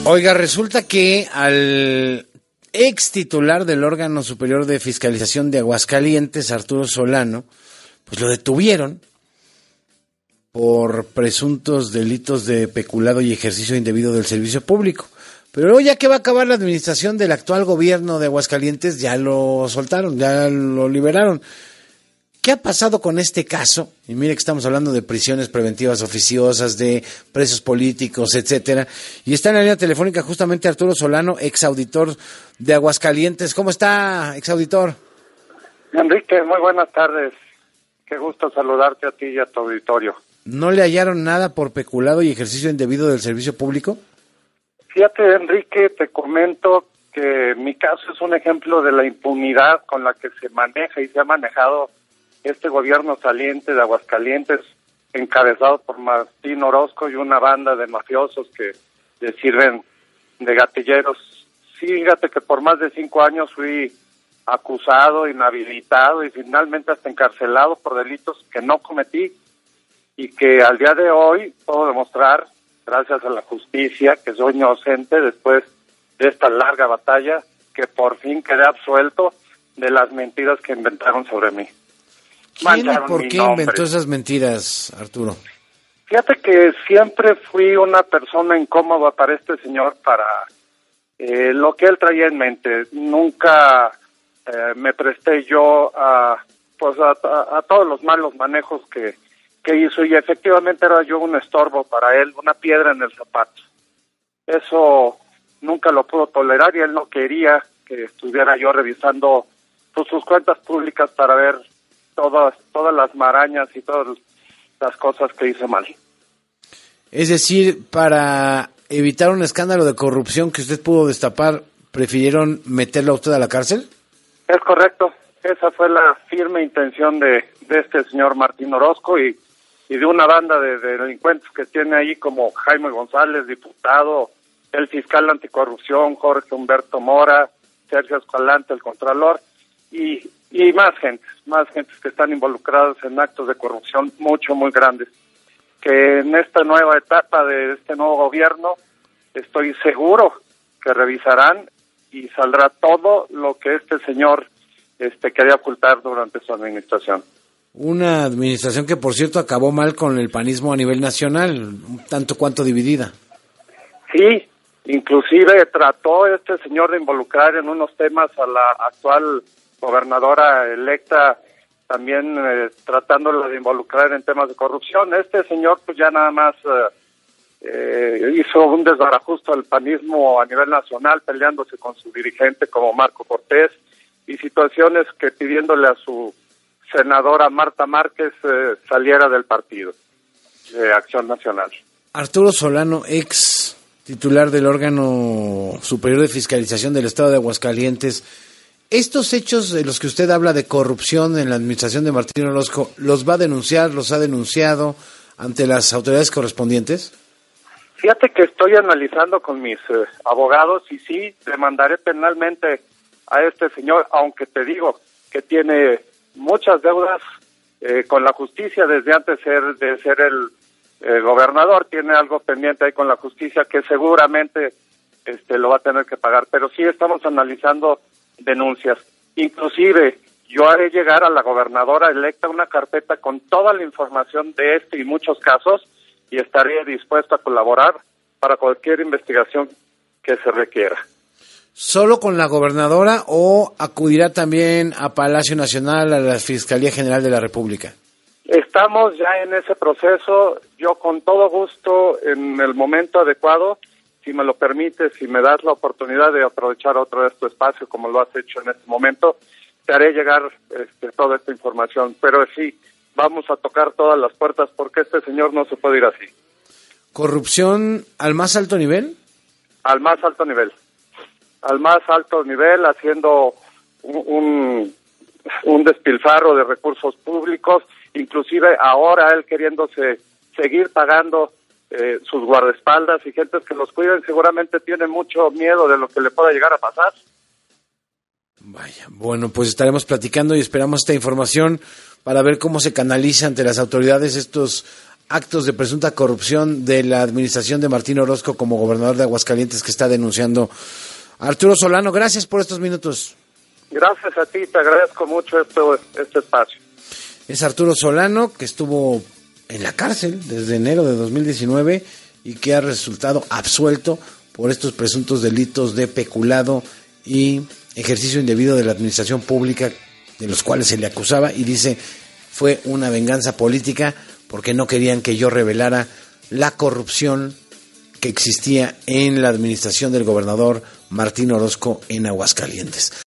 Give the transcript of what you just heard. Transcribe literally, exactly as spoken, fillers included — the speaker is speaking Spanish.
Oiga, resulta que al ex titular del órgano superior de fiscalización de Aguascalientes, Arturo Solano, pues lo detuvieron por presuntos delitos de peculado y ejercicio indebido del servicio público. Pero luego, ya que va a acabar la administración del actual gobierno de Aguascalientes, ya lo soltaron, ya lo liberaron. ¿Qué ha pasado con este caso? Y mire que estamos hablando de prisiones preventivas oficiosas, de presos políticos, etcétera. Y está en la línea telefónica justamente Arturo Solano, exauditor de Aguascalientes. ¿Cómo está, exauditor? Enrique, muy buenas tardes. Qué gusto saludarte a ti y a tu auditorio. ¿No le hallaron nada por peculado y ejercicio indebido del servicio público? Fíjate, Enrique, te comento que mi caso es un ejemplo de la impunidad con la que se maneja y se ha manejado este gobierno saliente de Aguascalientes, encabezado por Martín Orozco y una banda de mafiosos que le sirven de gatilleros. Sí, fíjate que por más de cinco años fui acusado, inhabilitado y finalmente hasta encarcelado por delitos que no cometí y que al día de hoy puedo demostrar, gracias a la justicia, que soy inocente después de esta larga batalla, que por fin quedé absuelto de las mentiras que inventaron sobre mí. ¿Quién y por qué inventó esas mentiras, Arturo? Fíjate que siempre fui una persona incómoda para este señor, para eh, lo que él traía en mente. Nunca eh, me presté yo a, pues a, a, a todos los malos manejos que, que hizo, y efectivamente era yo un estorbo para él, una piedra en el zapato. Eso nunca lo pudo tolerar y él no quería que estuviera yo revisando pues, sus cuentas públicas para ver todas todas las marañas y todas las cosas que hice mal. Es decir, para evitar un escándalo de corrupción que usted pudo destapar, ¿prefirieron meterlo a usted a la cárcel? Es correcto. Esa fue la firme intención de, de este señor Martín Orozco y, y de una banda de, de delincuentes que tiene ahí, como Jaime González, diputado, el fiscal anticorrupción, Jorge Humberto Mora, Sergio Escalante, el contralor, y y más gente, más gente que están involucradas en actos de corrupción mucho, muy grandes, que en esta nueva etapa de este nuevo gobierno estoy seguro que revisarán y saldrá todo lo que este señor este quería ocultar durante su administración. Una administración que, por cierto, acabó mal con el panismo a nivel nacional, un tanto cuanto dividida. Sí, inclusive trató este señor de involucrar en unos temas a la actual gobernadora electa, también eh, tratándola de involucrar en temas de corrupción. Este señor pues ya nada más eh, eh, hizo un desbarajusto al panismo a nivel nacional, peleándose con su dirigente como Marco Cortés, y situaciones que pidiéndole a su senadora Marta Márquez eh, saliera del partido de Acción Nacional. Arturo Solano, ex titular del órgano superior de fiscalización del Estado de Aguascalientes, ¿estos hechos de los que usted habla de corrupción en la administración de Martín Orozco, los va a denunciar, los ha denunciado ante las autoridades correspondientes? Fíjate que estoy analizando con mis eh, abogados y sí, demandaré penalmente a este señor, aunque te digo que tiene muchas deudas eh, con la justicia desde antes de ser, de ser el eh, gobernador, tiene algo pendiente ahí con la justicia que seguramente este, lo va a tener que pagar, pero sí estamos analizando denuncias. Inclusive yo haré llegar a la gobernadora electa una carpeta con toda la información de este y muchos casos y estaré dispuesto a colaborar para cualquier investigación que se requiera. ¿Solo con la gobernadora o acudirá también a Palacio Nacional, a la Fiscalía General de la República? Estamos ya en ese proceso. Yo con todo gusto, en el momento adecuado, si me lo permites, si me das la oportunidad de aprovechar otro de tu espacio como lo has hecho en este momento, te haré llegar este, toda esta información. Pero sí, vamos a tocar todas las puertas porque este señor no se puede ir así. ¿Corrupción al más alto nivel? Al más alto nivel. Al más alto nivel, haciendo un, un, un despilfarro de recursos públicos, inclusive ahora él queriéndose seguir pagando Eh, sus guardaespaldas y gentes que los cuiden, seguramente tienen mucho miedo de lo que le pueda llegar a pasar. Vaya, bueno, pues estaremos platicando y esperamos esta información para ver cómo se canaliza ante las autoridades estos actos de presunta corrupción de la administración de Martín Orozco como gobernador de Aguascalientes que está denunciando Arturo Solano. Gracias por estos minutos. Gracias a ti, te agradezco mucho esto, este espacio. Es Arturo Solano, que estuvo en la cárcel desde enero de dos mil diecinueve y que ha resultado absuelto por estos presuntos delitos de peculado y ejercicio indebido de la administración pública de los cuales se le acusaba, y dice fue una venganza política porque no querían que yo revelara la corrupción que existía en la administración del gobernador Martín Orozco en Aguascalientes.